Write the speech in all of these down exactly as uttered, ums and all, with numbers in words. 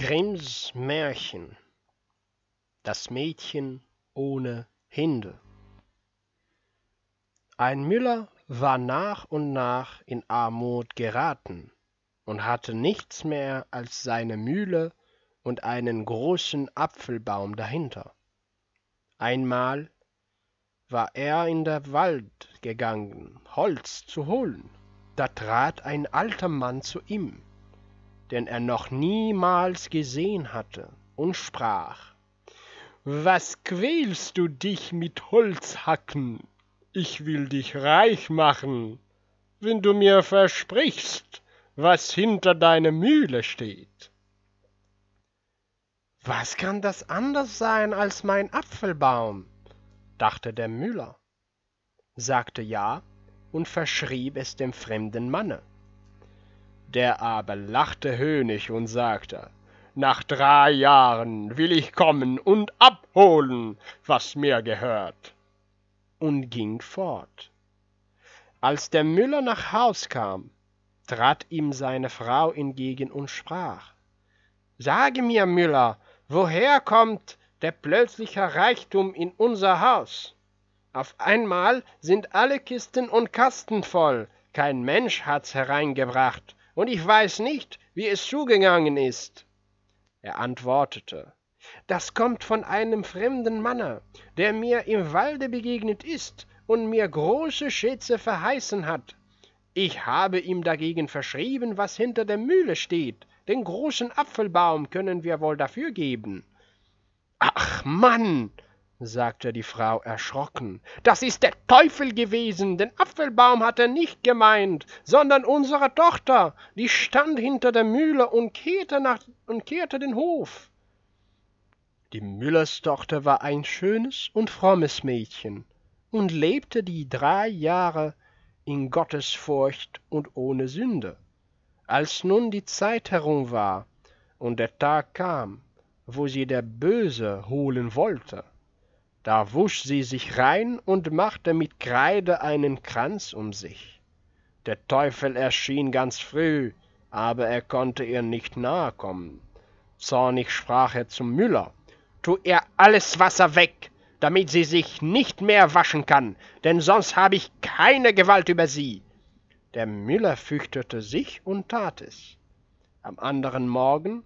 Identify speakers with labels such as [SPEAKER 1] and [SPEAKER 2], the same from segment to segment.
[SPEAKER 1] Grimms Märchen. Das Mädchen ohne Hinde. Ein Müller war nach und nach in Armut geraten und hatte nichts mehr als seine Mühle und einen großen Apfelbaum dahinter. Einmal war er in den Wald gegangen, Holz zu holen. Da trat ein alter Mann zu ihm, den er noch niemals gesehen hatte, und sprach: »Was quälst du dich mit Holzhacken? Ich will dich reich machen, wenn du mir versprichst, was hinter deiner Mühle steht.« »Was kann das anders sein als mein Apfelbaum?« dachte der Müller, sagte ja und verschrieb es dem fremden Manne. Der aber lachte höhnisch und sagte: »Nach drei Jahren will ich kommen und abholen, was mir gehört«, und ging fort. Als der Müller nach Haus kam, trat ihm seine Frau entgegen und sprach: »Sage mir, Müller, woher kommt der plötzliche Reichtum in unser Haus? Auf einmal sind alle Kisten und Kasten voll, kein Mensch hat's hereingebracht, und ich weiß nicht, wie es zugegangen ist.« Er antwortete: »Das kommt von einem fremden Manne, der mir im Walde begegnet ist und mir große Schätze verheißen hat. Ich habe ihm dagegen verschrieben, was hinter der Mühle steht. Den großen Apfelbaum können wir wohl dafür geben.« »Ach Mann«, sagte die Frau erschrocken, »das ist der Teufel gewesen, den Apfelbaum hat er nicht gemeint, sondern unsere Tochter, die stand hinter der Mühle und kehrte, nach, und kehrte den Hof.« Die Müllerstochter war ein schönes und frommes Mädchen und lebte die drei Jahre in Gottesfurcht und ohne Sünde. Als nun die Zeit herum war und der Tag kam, wo sie der Böse holen wollte, da wusch sie sich rein und machte mit Kreide einen Kranz um sich. Der Teufel erschien ganz früh, aber er konnte ihr nicht nahe kommen. Zornig sprach er zum Müller: »Tu ihr alles Wasser weg, damit sie sich nicht mehr waschen kann, denn sonst habe ich keine Gewalt über sie.« Der Müller fürchtete sich und tat es. Am anderen Morgen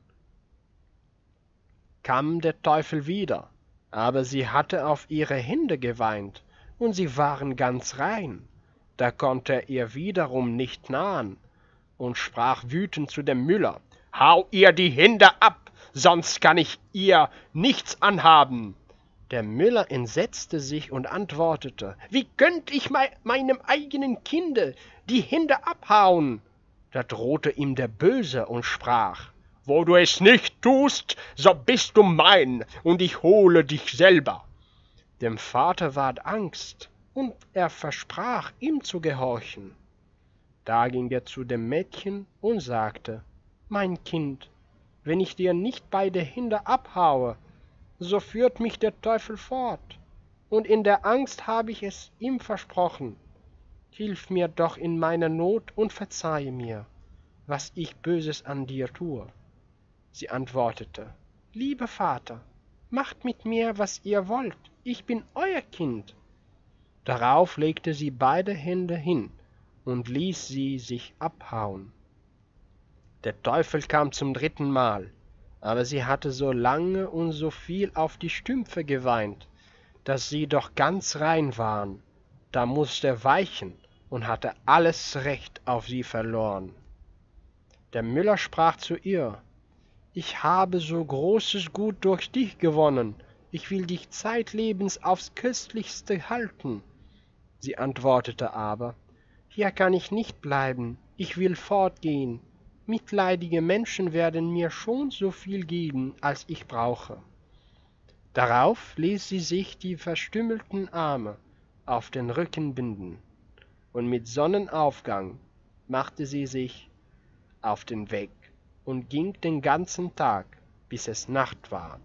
[SPEAKER 1] kam der Teufel wieder, aber sie hatte auf ihre Hände geweint, und sie waren ganz rein. Da konnte er ihr wiederum nicht nahen und sprach wütend zu dem Müller: »Hau ihr die Hände ab, sonst kann ich ihr nichts anhaben.« Der Müller entsetzte sich und antwortete: »Wie könnt ich mei meinem eigenen Kinde die Hände abhauen?« Da drohte ihm der Böse und sprach: »Wo du es nicht tust, so bist du mein, und ich hole dich selber.« Dem Vater ward Angst, und er versprach, ihm zu gehorchen. Da ging er zu dem Mädchen und sagte: »Mein Kind, wenn ich dir nicht beide Hände abhaue, so führt mich der Teufel fort, und in der Angst habe ich es ihm versprochen. Hilf mir doch in meiner Not und verzeihe mir, was ich Böses an dir tue.« Sie antwortete: »Lieber Vater, macht mit mir, was ihr wollt, ich bin euer Kind.« Darauf legte sie beide Hände hin und ließ sie sich abhauen. Der Teufel kam zum dritten Mal, aber sie hatte so lange und so viel auf die Stümpfe geweint, dass sie doch ganz rein waren. Da musste er weichen und hatte alles Recht auf sie verloren. Der Müller sprach zu ihr: »Ich habe so großes Gut durch dich gewonnen, ich will dich zeitlebens aufs Köstlichste halten.« Sie antwortete aber: »Hier kann ich nicht bleiben, ich will fortgehen. Mitleidige Menschen werden mir schon so viel geben, als ich brauche.« Darauf ließ sie sich die verstümmelten Arme auf den Rücken binden, und mit Sonnenaufgang machte sie sich auf den Weg und ging den ganzen Tag, bis es Nacht ward.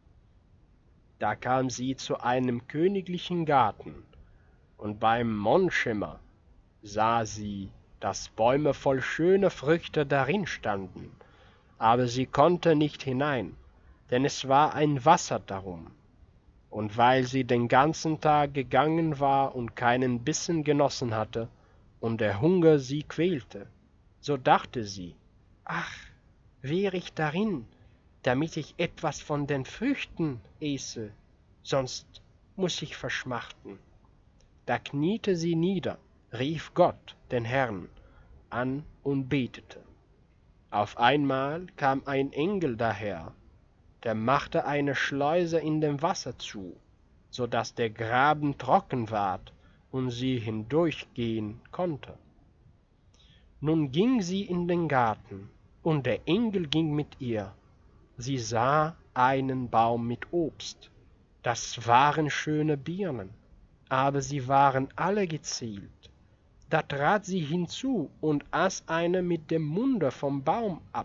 [SPEAKER 1] Da kam sie zu einem königlichen Garten, und beim Mondschimmer sah sie, dass Bäume voll schöner Früchte darin standen, aber sie konnte nicht hinein, denn es war ein Wasser darum. Und weil sie den ganzen Tag gegangen war und keinen Bissen genossen hatte, und der Hunger sie quälte, so dachte sie, ach, wär ich darin, damit ich etwas von den Früchten esse, sonst muß ich verschmachten. Da kniete sie nieder, rief Gott, den Herrn, an und betete. Auf einmal kam ein Engel daher, der machte eine Schleuse in dem Wasser zu, so daß der Graben trocken ward und sie hindurchgehen konnte. Nun ging sie in den Garten, und der Engel ging mit ihr. Sie sah einen Baum mit Obst, das waren schöne Birnen, aber sie waren alle gezählt. Da trat sie hinzu und aß eine mit dem Munde vom Baum ab,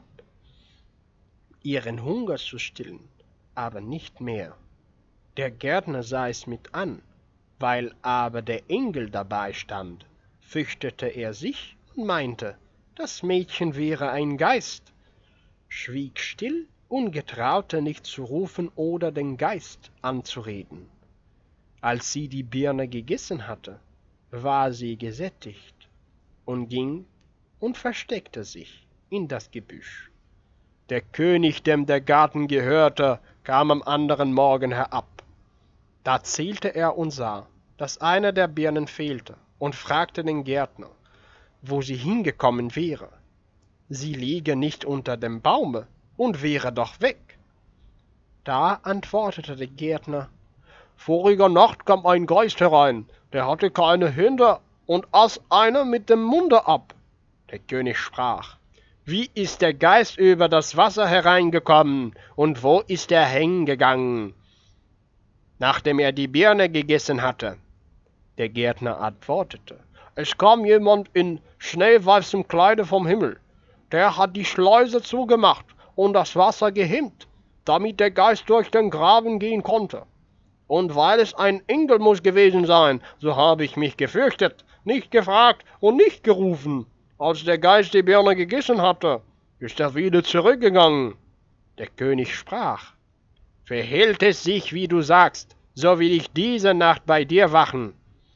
[SPEAKER 1] ihren Hunger zu stillen, aber nicht mehr. Der Gärtner sah es mit an, weil aber der Engel dabei stand, fürchtete er sich und meinte, das Mädchen wäre ein Geist, schwieg still und getraute nicht zu rufen oder den Geist anzureden. Als sie die Birne gegessen hatte, war sie gesättigt und ging und versteckte sich in das Gebüsch. Der König, dem der Garten gehörte, kam am anderen Morgen herab. Da zählte er und sah, dass eine der Birnen fehlte, und fragte den Gärtner, wo sie hingekommen wäre. Sie liege nicht unter dem Baume und wäre doch weg. Da antwortete der Gärtner, voriger Nacht kam ein Geist herein, der hatte keine Hände und aß eine mit dem Munde ab. Der König sprach, wie ist der Geist über das Wasser hereingekommen, und wo ist er hingegangen, nachdem er die Birne gegessen hatte? Der Gärtner antwortete, es kam jemand in schneeweißem Kleide vom Himmel, der hat die Schleuse zugemacht und das Wasser gehemmt, damit der Geist durch den Graben gehen konnte. Und weil es ein Engel muss gewesen sein, so habe ich mich gefürchtet, nicht gefragt und nicht gerufen. Als der Geist die Birne gegessen hatte, ist er wieder zurückgegangen. Der König sprach, verhält es sich, wie du sagst, so will ich diese Nacht bei dir wachen.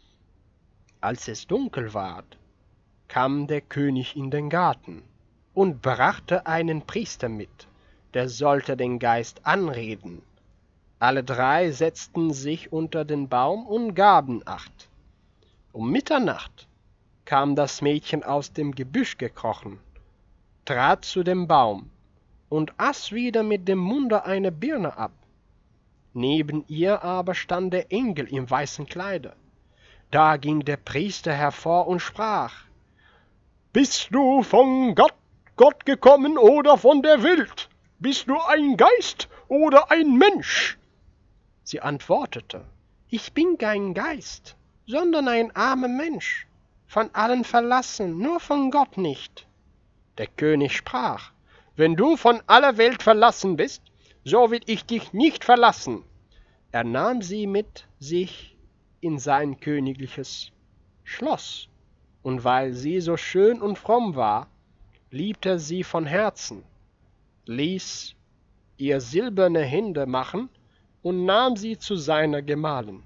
[SPEAKER 1] Als es dunkel ward, kam der König in den Garten und brachte einen Priester mit, der sollte den Geist anreden. Alle drei setzten sich unter den Baum und gaben Acht. Um Mitternacht kam das Mädchen aus dem Gebüsch gekrochen, trat zu dem Baum und aß wieder mit dem Munde eine Birne ab. Neben ihr aber stand der Engel im weißen Kleide. Da ging der Priester hervor und sprach, bist du von Gott, Gott gekommen oder von der Welt? Bist du ein Geist oder ein Mensch? Sie antwortete, ich bin kein Geist, sondern ein armer Mensch, von allen verlassen, nur von Gott nicht. Der König sprach, wenn du von aller Welt verlassen bist, so will ich dich nicht verlassen. Er nahm sie mit sich in sein königliches Schloss, und weil sie so schön und fromm war, liebte er sie von Herzen, ließ ihr silberne Hände machen und nahm sie zu seiner Gemahlin.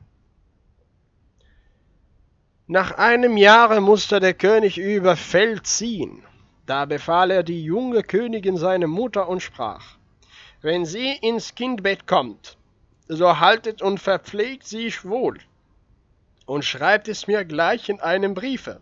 [SPEAKER 1] Nach einem Jahre musste der König über Feld ziehen. Da befahl er die junge Königin seiner Mutter und sprach, wenn sie ins Kindbett kommt, so haltet und verpflegt sie wohl und schreibt es mir gleich in einem Briefe.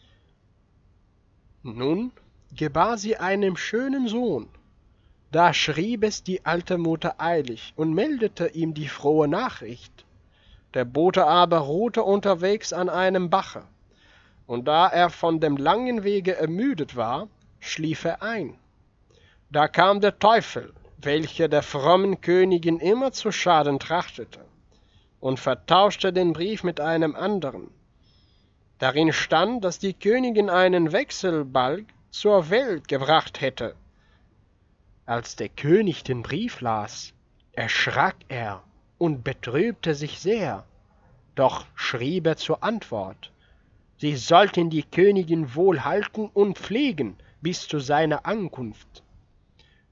[SPEAKER 1] Nun gebar sie einen schönen Sohn. Da schrieb es die alte Mutter eilig und meldete ihm die frohe Nachricht. Der Bote aber ruhte unterwegs an einem Bache, und da er von dem langen Wege ermüdet war, schlief er ein. Da kam der Teufel, welcher der frommen Königin immer zu Schaden trachtete, und vertauschte den Brief mit einem anderen. Darin stand, dass die Königin einen Wechselbalg zur Welt gebracht hätte. Als der König den Brief las, erschrak er und betrübte sich sehr. Doch schrieb er zur Antwort, sie sollten die Königin wohl halten und pflegen bis zu seiner Ankunft.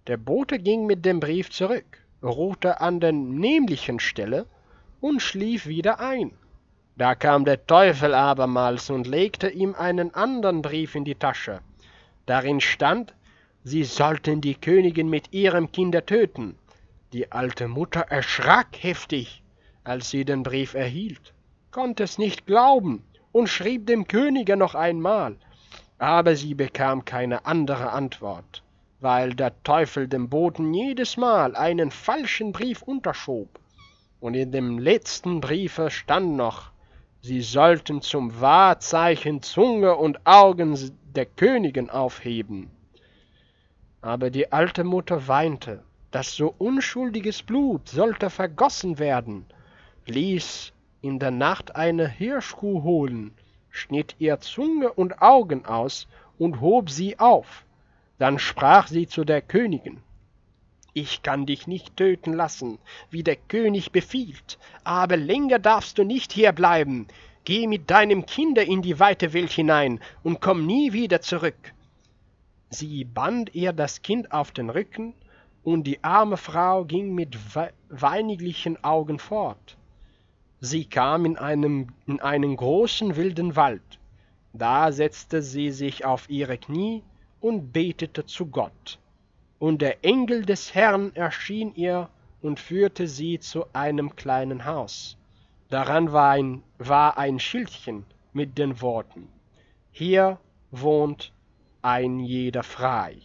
[SPEAKER 1] Der Bote ging mit dem Brief zurück, ruhte an der nämlichen Stelle und schlief wieder ein. Da kam der Teufel abermals und legte ihm einen andern Brief in die Tasche. Darin stand, sie sollten die Königin mit ihrem Kinde töten. Die alte Mutter erschrak heftig, als sie den Brief erhielt, konnte es nicht glauben und schrieb dem Könige noch einmal, aber sie bekam keine andere Antwort, weil der Teufel dem Boten jedes Mal einen falschen Brief unterschob. Und in dem letzten Briefe stand noch, sie sollten zum Wahrzeichen Zunge und Augen der Königin aufheben. Aber die alte Mutter weinte, dass so unschuldiges Blut sollte vergossen werden, ließ in der Nacht eine Hirschkuh holen, schnitt ihr Zunge und Augen aus und hob sie auf. Dann sprach sie zu der Königin, »Ich kann dich nicht töten lassen, wie der König befiehlt, aber länger darfst du nicht hier bleiben. Geh mit deinem Kinde in die weite Welt hinein und komm nie wieder zurück.« Sie band ihr das Kind auf den Rücken, und die arme Frau ging mit weiniglichen Augen fort. Sie kam in, einem, in einen großen wilden Wald. Da setzte sie sich auf ihre Knie und betete zu Gott. Und der Engel des Herrn erschien ihr und führte sie zu einem kleinen Haus. Daran war ein, war ein Schildchen mit den Worten, »Hier wohnt ein jeder frei.«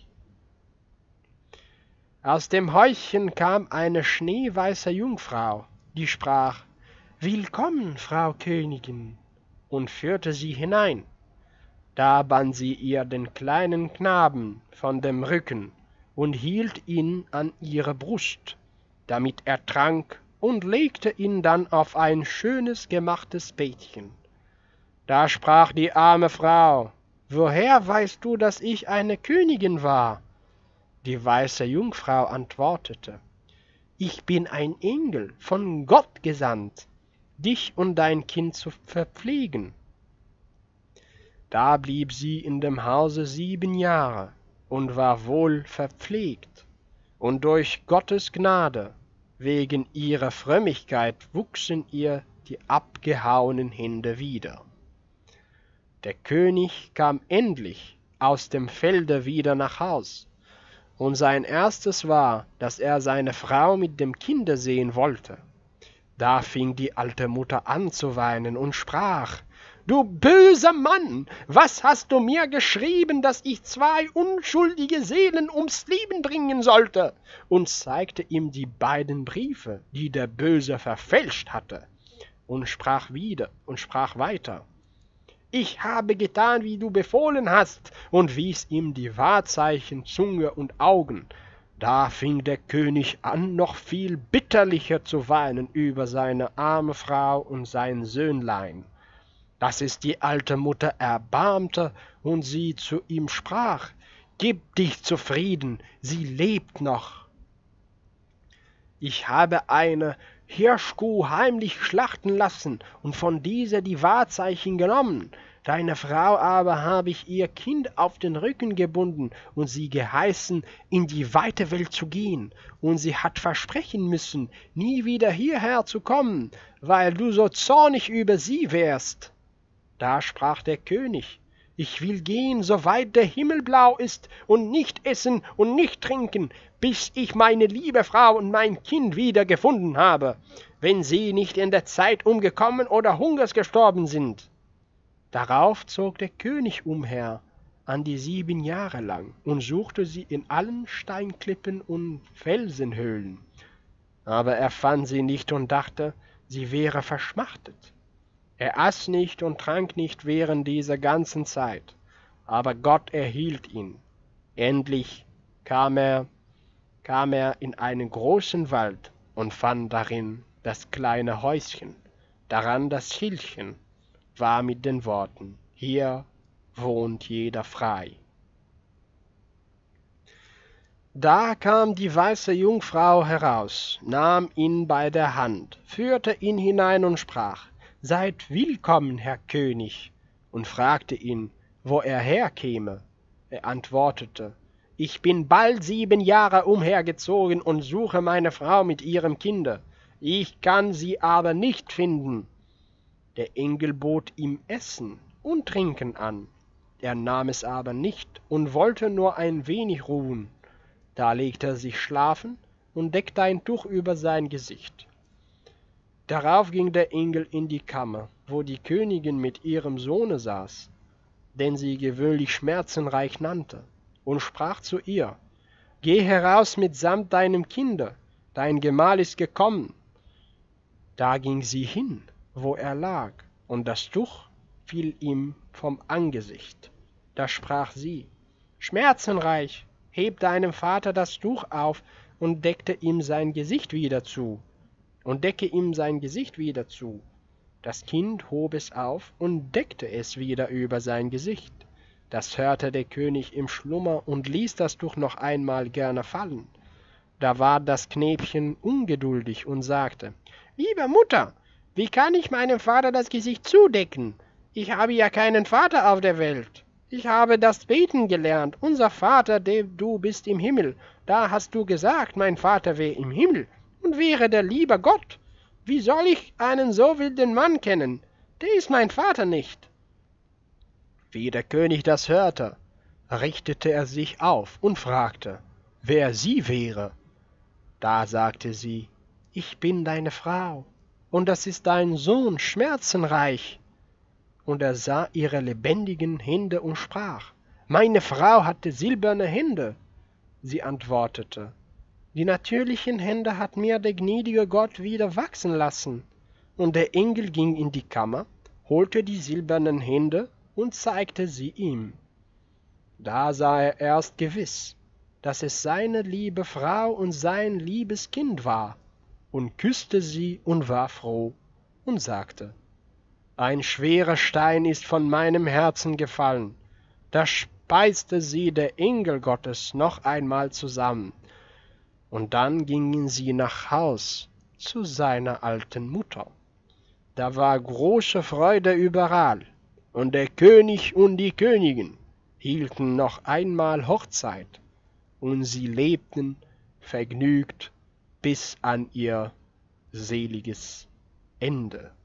[SPEAKER 1] Aus dem Häuschen kam eine schneeweiße Jungfrau, die sprach, »Willkommen, Frau Königin«, und führte sie hinein. Da band sie ihr den kleinen Knaben von dem Rücken und hielt ihn an ihre Brust, damit er trank, und legte ihn dann auf ein schönes gemachtes Bettchen. Da sprach die arme Frau, »Woher weißt du, dass ich eine Königin war?« Die weiße Jungfrau antwortete, »Ich bin ein Engel, von Gott gesandt, dich und dein Kind zu verpflegen.« Da blieb sie in dem Hause sieben Jahre und war wohl verpflegt, und durch Gottes Gnade, wegen ihrer Frömmigkeit, wuchsen ihr die abgehauenen Hände wieder. Der König kam endlich aus dem Felde wieder nach Haus, und sein erstes war, dass er seine Frau mit dem Kinde sehen wollte. Da fing die alte Mutter an zu weinen und sprach, »Du böser Mann, was hast du mir geschrieben, dass ich zwei unschuldige Seelen ums Leben bringen sollte?« und zeigte ihm die beiden Briefe, die der Böse verfälscht hatte, und sprach wieder und sprach weiter, »Ich habe getan, wie du befohlen hast«, und wies ihm die Wahrzeichen Zunge und Augen. Da fing der König an, noch viel bitterlicher zu weinen über seine arme Frau und sein Söhnlein, dass es die alte Mutter erbarmte und sie zu ihm sprach, »Gib dich zufrieden, sie lebt noch. Ich habe eine Hirschkuh heimlich schlachten lassen und von dieser die Wahrzeichen genommen. Deine Frau aber habe ich ihr Kind auf den Rücken gebunden und sie geheißen, in die weite Welt zu gehen. Und sie hat versprechen müssen, nie wieder hierher zu kommen, weil du so zornig über sie wärst.« Da sprach der König, »Ich will gehen, so weit der Himmel blau ist, und nicht essen und nicht trinken, bis ich meine liebe Frau und mein Kind wieder gefunden habe, wenn sie nicht in der Zeit umgekommen oder hungers gestorben sind.« Darauf zog der König umher, an die sieben Jahre lang, und suchte sie in allen Steinklippen und Felsenhöhlen. Aber er fand sie nicht und dachte, sie wäre verschmachtet. Er aß nicht und trank nicht während dieser ganzen Zeit, aber Gott erhielt ihn. Endlich kam er, kam er in einen großen Wald und fand darin das kleine Häuschen, daran das Schildchen war mit den Worten, »Hier wohnt jeder frei.« Da kam die weiße Jungfrau heraus, nahm ihn bei der Hand, führte ihn hinein und sprach, »Seid willkommen, Herr König«, und fragte ihn, wo er herkäme. Er antwortete, Ich bin bald sieben Jahre umhergezogen und suche meine Frau mit ihrem Kinde. Ich kann sie aber nicht finden. Der Engel bot ihm Essen und Trinken an. Er nahm es aber nicht und wollte nur ein wenig ruhen. Da legte er sich schlafen und deckte ein Tuch über sein Gesicht. Darauf ging der Engel in die Kammer, wo die Königin mit ihrem Sohne saß, den sie gewöhnlich Schmerzenreich nannte, und sprach zu ihr: Geh heraus mitsamt deinem Kinde, dein Gemahl ist gekommen. Da ging sie hin, wo er lag, und das Tuch fiel ihm vom Angesicht. Da sprach sie: Schmerzenreich, heb deinem Vater das Tuch auf und deckte ihm sein Gesicht wieder zu. Und decke ihm sein Gesicht wieder zu. Das Kind hob es auf und deckte es wieder über sein Gesicht. Das hörte der König im Schlummer und ließ das Tuch noch einmal gerne fallen. Da war das Knäbchen ungeduldig und sagte: Liebe Mutter, wie kann ich meinem Vater das Gesicht zudecken? Ich habe ja keinen Vater auf der Welt. Ich habe das Beten gelernt. Unser Vater, der du bist im Himmel. Da hast du gesagt, mein Vater wäre im Himmel und wäre der liebe Gott. Wie soll ich einen so wilden Mann kennen? Der ist mein Vater nicht. Wie der König das hörte, richtete er sich auf und fragte, wer sie wäre. Da sagte sie: Ich bin deine Frau, und das ist dein Sohn Schmerzenreich. Und er sah ihre lebendigen Hände und sprach: Meine Frau hatte silberne Hände. Sie antwortete: Die natürlichen Hände hat mir der gnädige Gott wieder wachsen lassen. Und der Engel ging in die Kammer, holte die silbernen Hände und zeigte sie ihm. Da sah er erst gewiss, dass es seine liebe Frau und sein liebes Kind war, und küßte sie und war froh und sagte: Ein schwerer Stein ist von meinem Herzen gefallen. Da speiste sie der Engel Gottes noch einmal zusammen. Und dann gingen sie nach Haus zu seiner alten Mutter. Da war große Freude überall, und der König und die Königin hielten noch einmal Hochzeit, und sie lebten vergnügt bis an ihr seliges Ende.